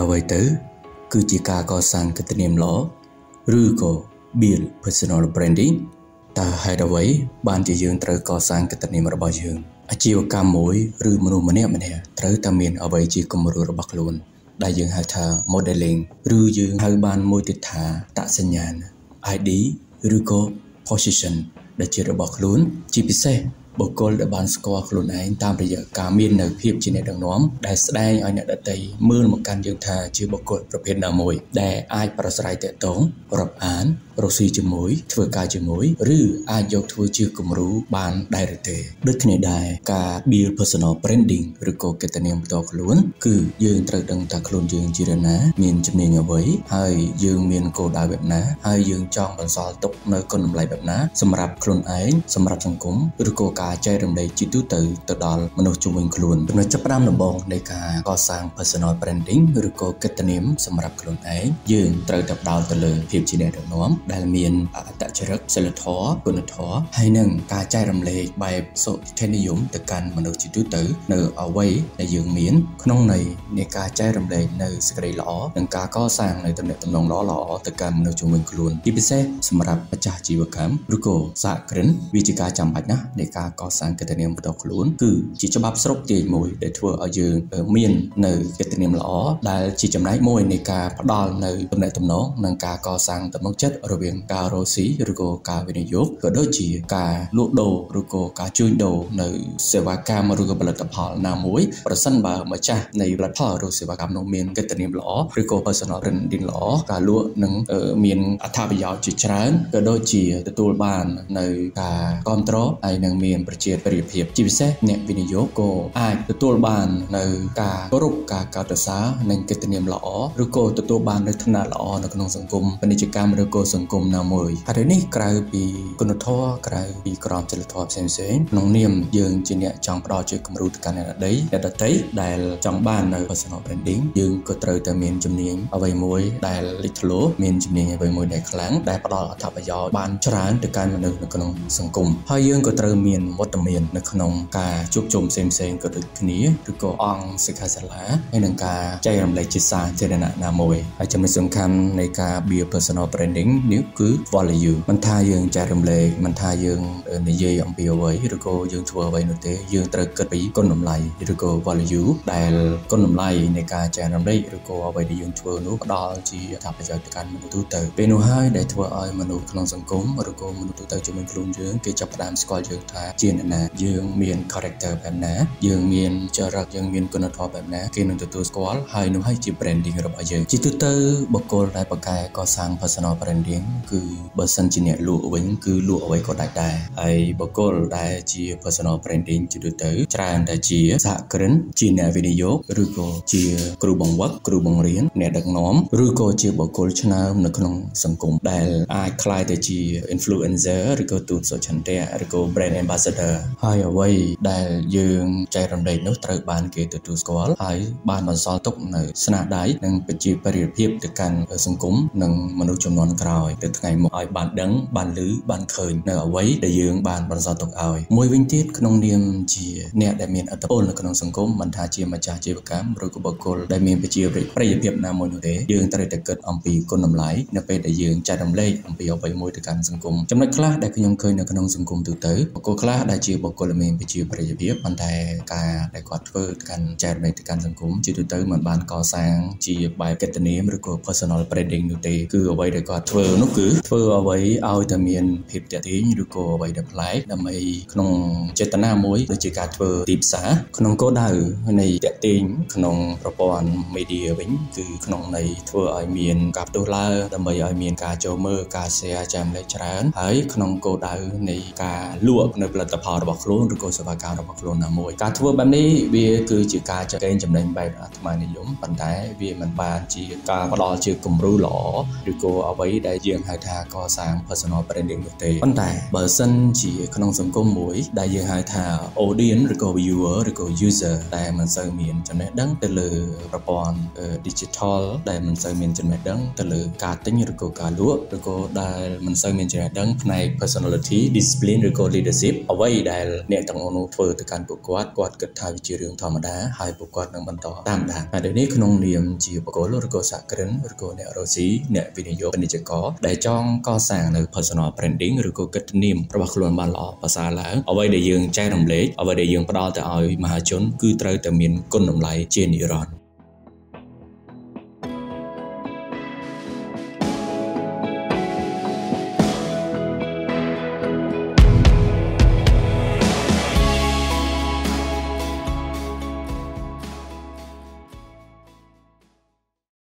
អ្វីទៅគឺជាការកសាងកិត្តិនាមល្អឬក៏ build personal branding តើហេតុអ្វីបានជាយើងត្រូវកសាងកិត្តិនាមរបស់យើងអាជីវកម្មមួយឬមនុស្សម្នាក់ត្រូវតែមានអ្វីជាគំរូរបស់ខ្លួនដែលយើងហៅថា modeling ឬយើងហៅបានមួយទៀតថាតសញ្ញាណ ID ឬក៏ position ដែលជារបស់ខ្លួនជាពិសេសបុគ្គលដែលបានស្គាល់ខ្លួនឯងតាមរយៈការមាននៅភាពជាអ្នកដឹកនាំដែលស្ដែងឲ្យអ្នកដទៃមើលមកកាន់យើងថាជាបុគ្គលប្រភេទណាមួយដែលអាចប្រស្រ័យទាក់ទងរាប់អានរស់ស៊ីជាមួយធ្វើការជាមួយឬអាចយកធ្វើជាគំរូបានដែរឬទេដូចគ្នាដែរការ build personal branding ឬក៏កិត្តិនាមផ្ទាល់ខ្លួនគឺយើងត្រូវដឹងថាខ្លួនយើងជានរណាមានជំនាញអ្វីហើយយើងមានគោលដៅបែបណាហើយយើងចង់បន្សល់ទុកនៅគុណតម្លៃបែបណាសម្រាប់ខ្លួនឯងសម្រាប់សង្គមឬក៏ការចែករំលែកជាទូទៅដល់មនុស្សជុំវិញខ្លួនចំណុចចាប់ផ្ដើមដំបូងនៃការកសាង personal branding ឬក៏កិត្តិនាមសម្រាប់ខ្លួនឯងយើងត្រូវតែផ្ដោតទៅលើភាពជាអ្នកដឹកនាំដែលមានអត្តចរិតសីលធម៌គុណធម៌ហើយនិងការចែករំលែកបែបសុធិនិយមទៅកាន់មនុស្សជាទូទៅនៅអ្វីដែលយើងមានក្នុងន័យនៃការចែករំលែកនៅសេចក្តីល្អនិងការកសាងនៅទំនាក់ទំនងល្អៗទៅកាន់មនុស្សជុំវិញខ្លួនជាពិសេសសម្រាប់ម្ចាស់អាជីវកម្មឬក៏សហគ្រិនវាជាការចាំបាច់ណាស់នៃការកសាងកិត្តិនាមផ្ទាល់ខ្លួនគឺជាច្បាប់ស្រុកទាយមួយដែលធ្វើឲ្យយើងមាននៅកិត្តិនាមល្អដែលជាចំណែកមួយនៃការផ្ដល់នៅទំនាក់ទំនងនិងការកសាងទំនុកចិត្តរវាងការរកស៊ីឬក៏ការវិនិយោគក៏ដូចជាការលក់ដូរឬក៏ការជួញដូរនៅសេវាកម្មឬក៏ផលិតផលណាមួយប្រសិនបើម្ចាស់នៃផលិតផលឬសេវាកម្មនោះមានកិត្តិនាមល្អឬក៏ personal branding ល្អការលក់នឹងមានអត្ថប្រយោជន៍ជាច្រើនក៏ដូចជាទទួលបាននៅការគ្រប់គ្រងហើយនឹងមានប្រជាប្រិយភាពជាពិសេសអ្នកវិនិយោគក៏អាចទទួលបាននៅការគោរពការកោតសរសើរនិងកិត្តិនាមល្អឬក៏ទទួលបាននៅឋានៈល្អនៅក្នុងសង្គមពាណិជ្ជកម្មឬក៏សង្គមណាមួយហើយនេះក្រៅពីគុណធម៌ក្រៅពីក្រមសីលធម៌ផ្សេងៗក្នុងនាមយើងជាអ្នកចង់ផ្ដល់ជាគំរូទៅកាន់អ្នកដទៃដែលចង់បាននៅ personal branding យើងក៏ត្រូវតែមានជំនាញអ្វីមួយដែលលេចធ្លោមានជំនាញអ្វីមួយដែលខ្លាំងដែលផ្ដល់អត្ថប្រយោជន៍បានច្រើនទៅកាន់មនុស្សនៅក្នុងសង្គមហើយយើងក៏ត្រូវមានវត្តមាននៅក្នុងការជួបជុំផ្សេងៗក៏ដូចគ្នាឬក៏អង្គសិក្ខាសាលាហើយនឹងការចែករំលែកជាសាធារណៈណាមួយហើយចំណុចសំខាន់នៃការ build personal branding នេះគឺ value មិនថាយើងចែករំលែកមិនថាយើងនិយាយអំពីអ្វីឬក៏យើងធ្វើអ្វីនោះទេយើងត្រូវគិតពីគុណតម្លៃឬក៏ value ដែលគុណតម្លៃនៃការចែករំលែកឬក៏អ្វីដែលយើងធ្វើនោះផ្ដល់ជាអត្ថប្រយោជន៍ទៅកាន់មនុស្សទូទៅពេលនោះហើយដែលធ្វើឲ្យមនុស្សក្នុងសង្គមឬក៏មនុស្សទូទៅជុំវិញខ្លួនយើងគេចាប់ផ្ដើមស្គាល់យើងថាជាអ្នកណាយើងមាន character បែបណាយើងមានចរិតយើងមានគុណធម៌បែបណាគេនឹងទទួលស្គាល់ហើយនោះហើយជា branding របស់យើងជាទូទៅបុគ្គលដែលប្រកែកសាង personal branding គឺបើសិនជាអ្នកលក់វិញគឺលក់អ្វីក៏ដាច់ដែរហើយបុគ្គលដែលជា personal branding ជាទូទៅច្រើនតែជាសហគ្រិនជាអ្នកវិនិយោគឬក៏ជាគ្រូបង្វឹកគ្រូបង្រៀនអ្នកដឹកនាំឬក៏ជាបុគ្គលឆ្នើមនៅក្នុងសង្គមដែលអាចក្លាយទៅជា influencer ឬក៏ទូតសុចន្ទៈឬក៏ brand ambassador ហើយអ្វីដែលយើងចែករំលែកនោះត្រូវបានគេទទួលស្គាល់ហើយបានបន្សល់ទុកនៅស្នាដៃនិងប្រជាប្រិយភាពទៅកាន់សង្គមនិងមនុស្សជំនាន់ក្រោយទៅថ្ងៃមុខឲ្យបានដឹងបានឮបានឃើញនៅអ្វីដែលយើងបានបន្សល់ទុកឲ្យមួយវិញទៀតក្នុងនាមជាអ្នកដែលមានឥទ្ធិពលនៅក្នុងសង្គមមិនថាជាម្ចាស់អាជីវកម្មឬក៏បុគ្គលដែលមានប្រជាប្រិយភាពណាមួយនោះទេយើងត្រូវតែគិតអំពីគុណតម្លៃនៅពេលដែលយើងចែករំលែកអំពីអ្វីមួយទៅកាន់សង្គមចំណុចខ្លះដែលខ្ញុំឃើញនៅក្នុងសង្គមទូទៅបុគ្គលខ្លះដែលជាបុគ្គលមានប្រជាប្រិយភាពប៉ុន្តែការដែលគាត់ធ្វើទៅកាន់ចែករំលែកទៅកាន់សង្គមជាទូទៅមិនបានកសាងជាបែបកិត្តិនាមឬក៏ personal branding នោះទេគឺអ្វីដែលគាត់ធ្វើនោះគឺធ្វើអ្វីឲ្យតែមានភាពទាក់ទាញឬក៏អ្វីដែលប្លែកដើម្បីក្នុងចេតនាមួយដូចជាការធ្វើទីផ្សារក្នុងគោលដៅនៃទាក់ទាញក្នុងប្រព័ន្ធ media វិញគឺក្នុងន័យធ្វើឲ្យមានការផ្ទុះឡើងដើម្បីឲ្យមានការចូលមើលការ share ចែករំលែកច្រើនហើយក្នុងគោលដៅនៃការលក់នៅផលិតផលរបស់ខ្លួនឬក៏សេវាកម្មរបស់ខ្លួនណាមួយការធ្វើបែបនេះវាគឺជាការចែកចំណេញបែបអាត្មានិយមប៉ុន្តែវាមិនបានជាការផ្ដល់ជាគំរូល្អឬក៏អ្វីដែលយយើងហៅថាកសាង personal branding នោះទេប៉ុន្តែបើសិនជាក្នុងសង្គមមួយដែលយើងហៅថា audience ឬក៏ viewer ឬក៏ user ដែលមិនសូវមានចំណេះដឹងទៅលើប្រព័ន្ធ digital ដែលមិនសូវមានចំណេះដឹងទៅលើការទិញឬក៏ការលក់ឬក៏ដែលមិនសូវមានចំណេះដឹងផ្នែក personality discipline ឬក៏ leadership អ្វីដែលអ្នកទាំងអស់នោះធ្វើទៅកាន់ពួកគាត់គិតថាវាជារឿងធម្មតាហើយពួកគាត់នឹងបន្តតាមដានហើយដូចនេះក្នុងនាមជាបុគ្គលឬក៏សហគ្រិនឬក៏អ្នករកស៊ីអ្នកវិនិយោគពាណិជ្ជករដែលចង់កសាងនៅ personal branding ឬក៏កិត្តិនាមរបស់ខ្លួនបានល្អប្រសើរឡើងអ្វីដែលយើងចែករំលែកអ្វីដែលយើងផ្ដល់ទៅឲ្យមហាជនគឺត្រូវតែមានគុណតម្លៃជានិរន្តរ៍